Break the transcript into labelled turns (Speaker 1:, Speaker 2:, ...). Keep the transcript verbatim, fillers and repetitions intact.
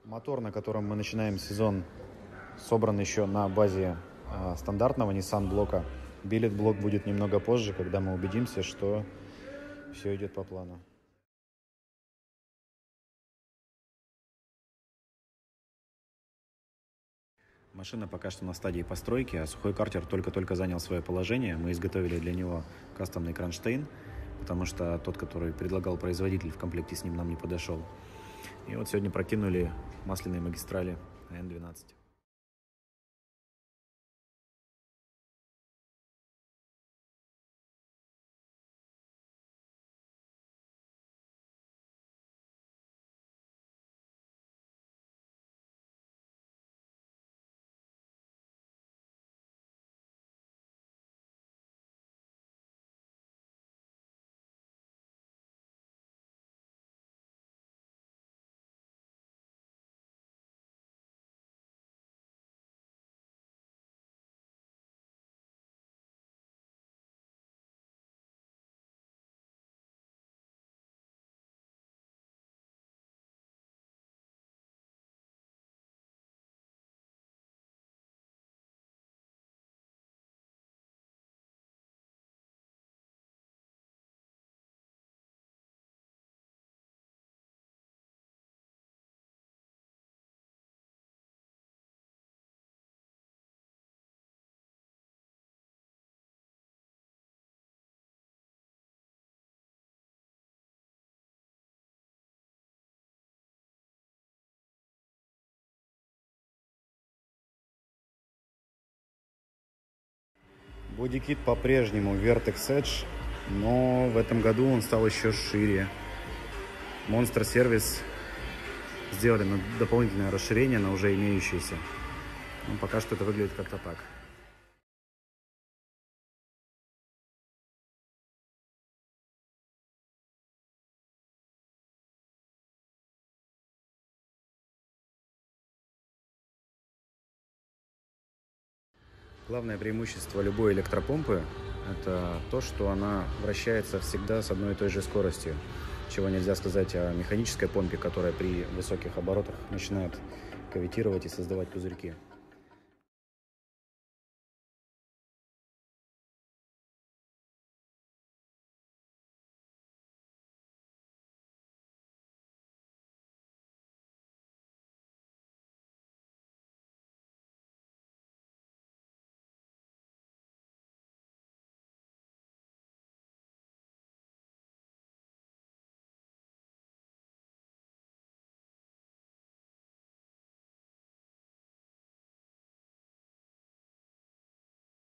Speaker 1: Мотор, на котором мы начинаем сезон, собран еще на базе э, стандартного Nissan блока. Билет-блок будет немного позже, когда мы убедимся, что все идет по плану. Машина пока что на стадии постройки, а сухой картер только-только занял свое положение. Мы изготовили для него кастомный кронштейн, потому что тот, который предлагал производитель, в комплекте с ним нам не подошел. И вот сегодня прокинули масляные магистрали на эн двенадцать. Бодикит по-прежнему Vertex Edge, но в этом году он стал еще шире. Monster Service сделали дополнительное расширение на уже имеющееся. Но пока что это выглядит как-то так. Главное преимущество любой электропомпы – это то, что она вращается всегда с одной и той же скоростью, чего нельзя сказать о механической помпе, которая при высоких оборотах начинает кавитировать и создавать пузырьки.